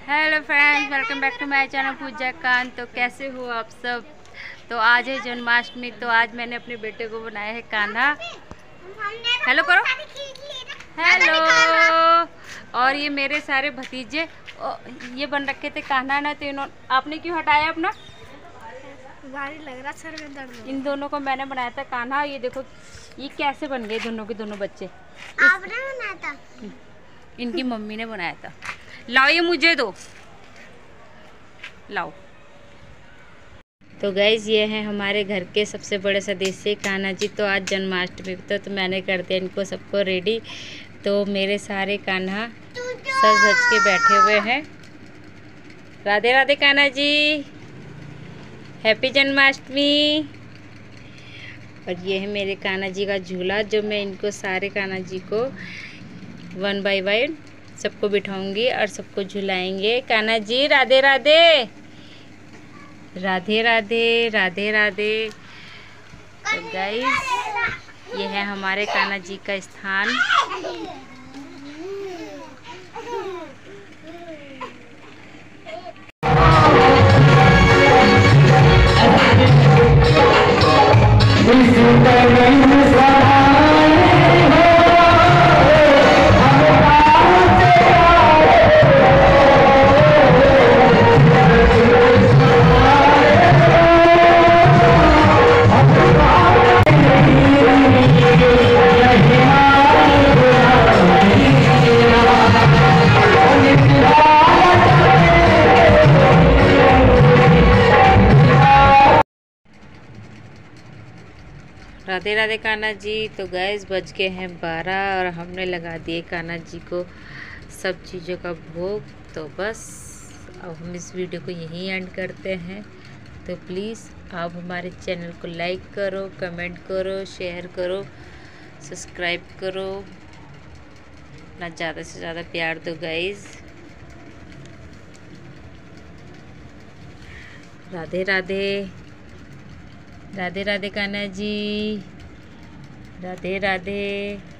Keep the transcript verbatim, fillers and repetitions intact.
Hello friends, welcome back to my channel Pooja Kaan. तो कैसे हो आप सब। तो आज है जन्माष्टमी। तो आज मैंने अपने बेटे को बनाया है कान्हा। हेलो करो, हेलो। और ये मेरे सारे भतीजे ये बन रखे थे कान्हा ना, तो इन्होंने आपने क्यों हटाया अपना? भारी लग रहा, सर में दर्द। इन दोनों को मैंने बनाया था कान्हा। ये देखो ये कैसे बन गए दोनों के दोनों बच्चे। आपने बनाया था? इनकी मम्मी ने बनाया था। लाओ ये मुझे दो, लाओ। तो गैस ये है हमारे घर के सबसे बड़े सदस्य कान्हा जी। तो आज जन्माष्टमी तो, तो मैंने कर दिया इनको सबको रेडी। तो मेरे सारे कान्हा सज धज के बैठे हुए हैं। राधे राधे कान्हा जी, हैप्पी जन्माष्टमी। और ये है मेरे कान्हा जी का झूला, जो मैं इनको सारे कान्हा जी को वन बाय वन सबको बिठाऊंगी और सबको झुलाएंगे। कान्हा जी राधे राधे, राधे राधे, राधे राधे। तो गाइस ये है हमारे कान्हा जी का स्थान। राधे राधे कान्हा जी। तो गैस बज गए हैं बारह और हमने लगा दिए कान्हा जी को सब चीज़ों का भोग। तो बस अब हम इस वीडियो को यहीं एंड करते हैं। तो प्लीज़ आप हमारे चैनल को लाइक करो, कमेंट करो, शेयर करो, सब्सक्राइब करो, ना ज़्यादा से ज़्यादा प्यार दो गाइस। राधे राधे, राधे राधे कान्हा जी, राधे राधे।